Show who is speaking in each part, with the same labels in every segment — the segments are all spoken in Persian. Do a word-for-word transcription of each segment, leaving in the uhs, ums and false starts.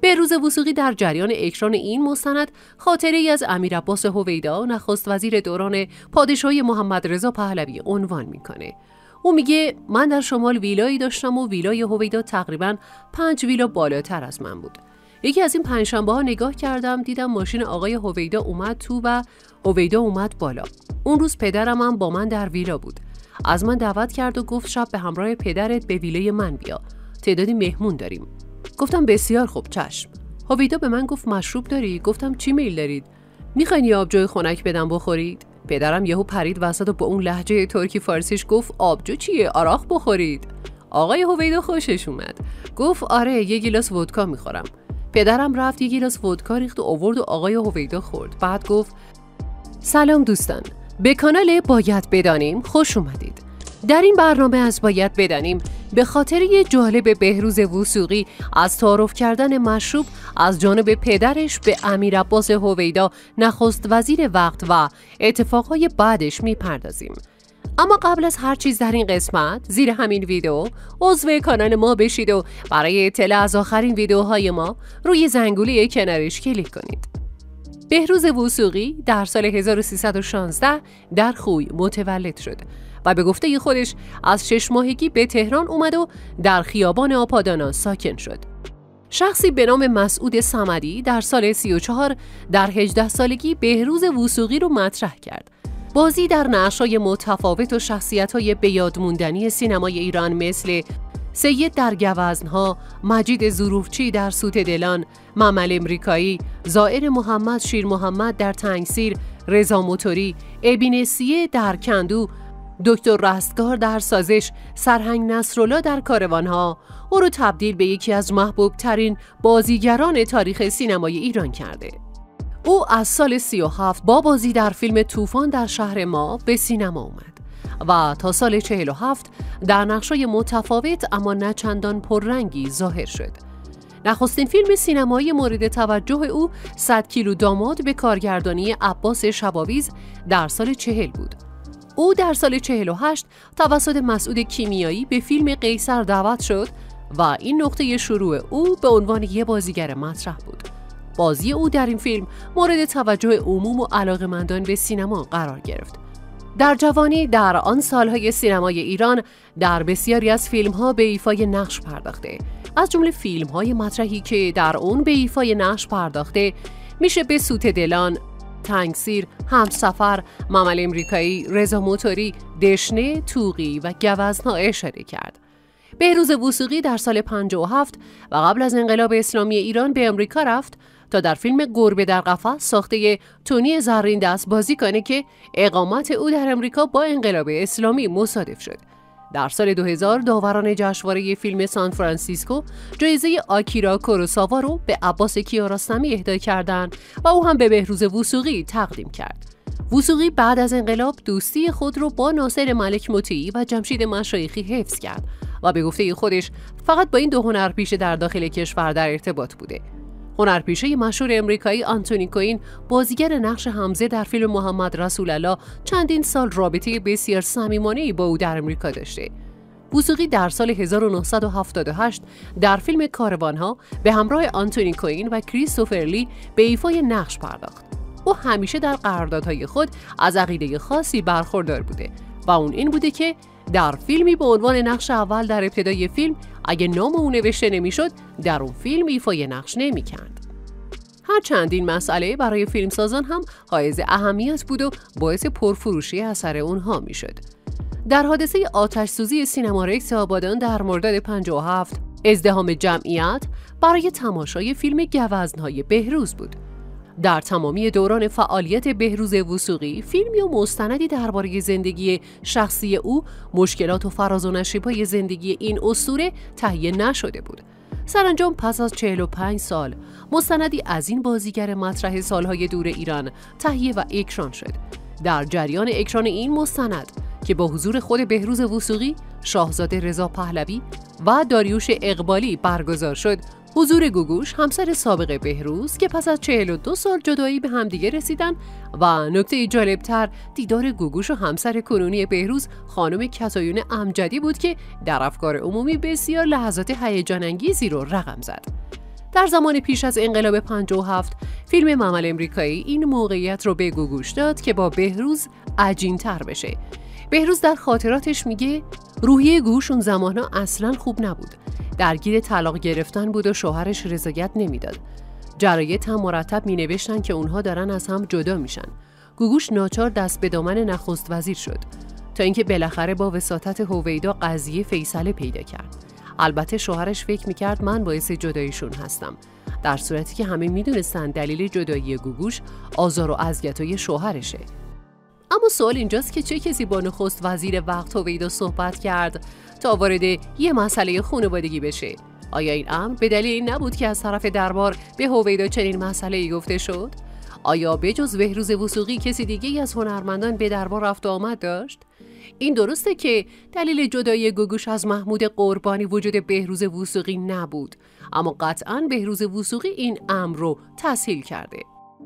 Speaker 1: بهروز وثوقی در جریان اکران این مستند خاطره‌ای از امیرعباس هویدا، نخست وزیر دوران پادشاهی محمد رضا پهلوی عنوان میکنه. او میگه من در شمال ویلایی داشتم و ویلای هویدا تقریباً پنج ویلا بالاتر از من بود. یکی از این پنجشنبه ها نگاه کردم، دیدم ماشین آقای هویدا اومد تو و هویدا اومد بالا. اون روز پدرم هم با من در ویلا بود. از من دعوت کرد و گفت شب به همراه پدرت به ویلای من بیا. تعدادی مهمون داریم. گفتم بسیار خوب، چشم. هویدا به من گفت مشروب داری؟ گفتم چی میل دارید؟ میخواین یه آبجوی خنک بدم بخورید؟ پدرم یهو پرید وسط و با اون لهجه ترکی فارسیش گفت آبجو چیه؟ آراق بخورید. آقای هویدا خوشش اومد. گفت آره یه گیلاس ودکا میخورم. پدرم رفت یه گیلاس ودکا ریخت و آورد و آقای هویدا خورد. بعد گفت سلام دوستان، به کانال باید بدانیم خوش اومدید. در این برنامه از باید بدانیم به خاطر یه جالب بهروز وثوقی از تعارف کردن مشروب از جانب پدرش به امیرعباس هویدا نخست وزیر وقت و اتفاقهای بعدش میپردازیم. اما قبل از هر چیز در این قسمت زیر همین ویدیو عضو کانال ما بشید و برای اطلاع از آخرین ویدیوهای ما روی زنگوله کنارش کلیک کنید. بهروز وثوقی در سال هزار و سیصد و شانزده در خوی متولد شد و به گفته خودش از شش ماهگی به تهران اومد و در خیابان آپادانا ساکن شد. شخصی به نام مسعود صمدی در سال سی و چهار در هجده سالگی بهروز وثوقی رو مطرح کرد. بازی در نقش‌های متفاوت و شخصیت‌های بیادموندنی سینمای ایران مثل سید در گوزن‌ها، مجید ظروفچی در سوت دلان، ممل امریکایی، زائر محمد شیر محمد در تنگسیر، رضا موتوری، ابینسیه در کندو، دکتر رستگار در سازش، سرهنگ نصرالله در کاروانها او رو تبدیل به یکی از محبوب ترین بازیگران تاریخ سینمای ایران کرده. او از سال سی و هفت با بازی در فیلم طوفان در شهر ما به سینما اومد و تا سال چهل و هفت در نقش‌های متفاوت اما نه چندان پررنگی ظاهر شد. نخستین فیلم سینمایی مورد توجه او صد کیلو داماد به کارگردانی عباس شباویز در سال چهل بود. او در سال چهل و هشت توسط مسعود کیمیایی به فیلم قیصر دعوت شد و این نقطه شروع او به عنوان یک بازیگر مطرح بود. بازی او در این فیلم مورد توجه عموم و علاقه‌مندان به سینما قرار گرفت. در جوانی در آن سالهای سینمای ایران در بسیاری از فیلم‌ها به ایفای نقش پرداخته. از جمله فیلم‌های مطرحی که در اون به ایفای نقش پرداخته میشه به سوت دلان، تنگسیر، همسفر، ممل امریکایی، رضا موتوری، دشنه، توقی و گوزن‌ها اشاره کرد. بهروز وثوقی در سال پنجاه و هفت و قبل از انقلاب اسلامی ایران به امریکا رفت تا در فیلم گربه در قفس ساخته تونی زرین دست بازی کنه که اقامت او در امریکا با انقلاب اسلامی مصادف شد. در سال دو هزار داوران جشنواره فیلم سان فرانسیسکو جایزه آکیرا کوروساوا رو به عباس کیارستمی اهدا کردند و او هم به بهروز وثوقی تقدیم کرد. وثوقی بعد از انقلاب دوستی خود رو با ناصر ملک مطیعی و جمشید مشایخی حفظ کرد و به گفته خودش فقط با این دو هنرپیشه در داخل کشور در ارتباط بوده. هنرپیشه مشهور امریکایی آنتونی کوین بازیگر نقش حمزه در فیلم محمد رسول الله چندین سال رابطه بسیار صمیمانه‌ای با او در امریکا داشته. وثوقی در سال هزار و نهصد و هفتاد و هشت در فیلم کاروانها به همراه آنتونی کوین و کریستوفر لی به ایفای نقش پرداخت. او همیشه در قراردادهای خود از عقیده خاصی برخوردار بوده و اون این بوده که در فیلمی به عنوان نقش اول در ابتدای فیلم اگه نام او نوشته نمیشد در اون فیلم ایفای نقش نمی‌کرد. هرچند این مسئله برای فیلمسازان هم حائز اهمیت بود و باعث پرفروشی اثر اونها میشد. در حادثه آتش سوزی سینما رکس آبادان در مرداد پنجاه و هفت ازدحام جمعیت برای تماشای فیلم گوزن‌های بهروز بود. در تمامی دوران فعالیت بهروز وثوقی فیلمی و مستندی درباره زندگی شخصی او، مشکلات و فراز و نشیب‌های زندگی این اسطوره تهیه نشده بود. سرانجام پس از چهل و پنج سال مستندی از این بازیگر مطرح سالهای دور ایران تهیه و اکران شد. در جریان اکران این مستند که با حضور خود بهروز وثوقی، شاهزاده رضا پهلوی و داریوش اقبالی برگزار شد، حضور گوگوش همسر سابق بهروز که پس از چهل و دو سال جدایی به همدیگه رسیدن و نکته جالبتر دیدار گوگوش و همسر کنونی بهروز خانم کتایون امجدی بود که در افکار عمومی بسیار لحظات هیجان انگیزی رو رقم زد. در زمان پیش از انقلاب پنجاه و هفت فیلم ممل امریکایی این موقعیت رو به گوگوش داد که با بهروز عجین تر بشه. بهروز در خاطراتش میگه روحیه گوش اون زمانا اصلاً خوب نبود. درگیر طلاق گرفتن بود و شوهرش رضایت نمیداد. جراید هم مرتب می نوشتن که اونها دارن از هم جدا میشن. گوگوش ناچار دست به دامن نخست وزیر شد تا اینکه بالاخره با وساطت هویدا قضیه فیصله پیدا کرد. البته شوهرش فکر میکرد من باعث جداییشون هستم، در صورتی که همه میدونستن دلیل جدایی گوگوش آزار و اذیت‌های شوهرشه. اما سوال اینجاست که چه کسی با نخست وزیر وقت هویدا صحبت کرد تا وارد یه مسئله خانوادگی بشه؟ آیا این امر به دلیل این نبود که از طرف دربار به هویدا چنین مسئله‌ای گفته شد؟ آیا بجز بهروز وثوقی کسی دیگه‌ای از هنرمندان به دربار رفت و آمد داشت؟ این درسته که دلیل جدایی گوگوش از محمود قربانی وجود بهروز وثوقی نبود، اما قطعاً بهروز وثوقی این امر رو تسهیل کرده.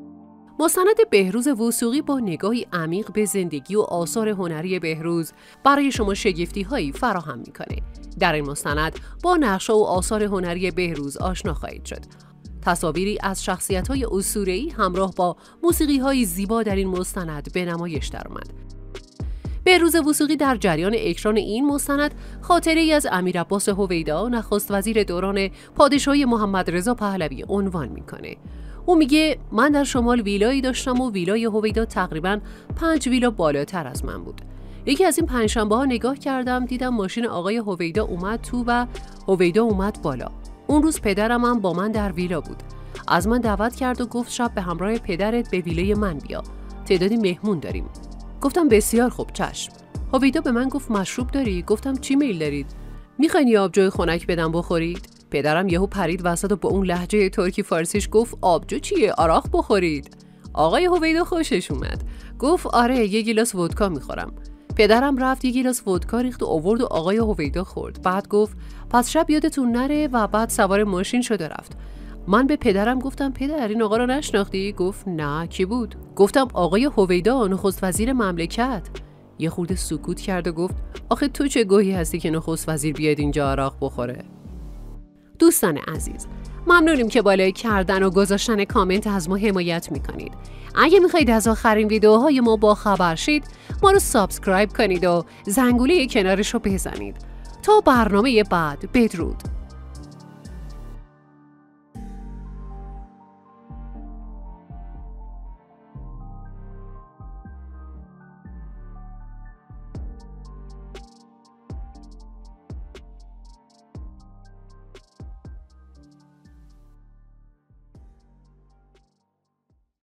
Speaker 1: مستند بهروز وثوقی با نگاهی عمیق به زندگی و آثار هنری بهروز برای شما شگفتی‌هایی فراهم می‌کنه. در این مستند با نقش‌ها و آثار هنری بهروز آشنا خواهید شد. تصاویری از شخصیت‌های اسطوره‌ای همراه با موسیقی‌های زیبا در این مستند به نمایش درآمد. بهروز وثوقی در جریان اکران این مستند خاطره‌ای از امیرعباس هویدا، نخست وزیر دوران پادشاهی محمد رضا پهلوی عنوان می‌کنه. او میگه من در شمال ویلایی داشتم و ویلای هویدا تقریباً پنج ویلا بالاتر از من بود. یکی از این پنجشنبه‌ها نگاه کردم، دیدم ماشین آقای هویدا اومد تو و هویدا اومد بالا. اون روز پدرم هم با من در ویلا بود. از من دعوت کرد و گفت شب به همراه پدرت به ویلای من بیا. تعدادی مهمون داریم. گفتم بسیار خوب، چشم. هویدا به من گفت مشروب داری؟ گفتم چی میل دارید؟ میخواین یه آبجوی خنک بدم بخورید؟ پدرم یهو پرید وسط و با اون لهجه ترکی فارسیش گفت آبجو چیه؟ آراق بخورید. آقای هویدا خوشش اومد. گفت آره یه گیلاس ودکا میخورم. پدرم رفت یه گیلاس ودکا ریخت و آورد و آقای هویدا خورد. بعد گفت پس شب یادتون نره و بعد سوار ماشین شد و رفت. من به پدرم گفتم پدر این آقا رو نشناختی؟ گفت نه، کی بود؟ گفتم آقای هویدا، نخست وزیر مملکت. یه خورده سکوت کرد و گفت آخه تو چه گوهی هستی که نخست وزیر بیاد اینجا آراق بخوره؟ دوستان عزیز، ممنونیم که با لایک کردن و گذاشتن کامنت از ما حمایت میکنید. اگه میخواید از آخرین ویدیوهای ما با خبر شید، ما رو سابسکرایب کنید و زنگوله کنارش رو بزنید. تا برنامه بعد، بدرود.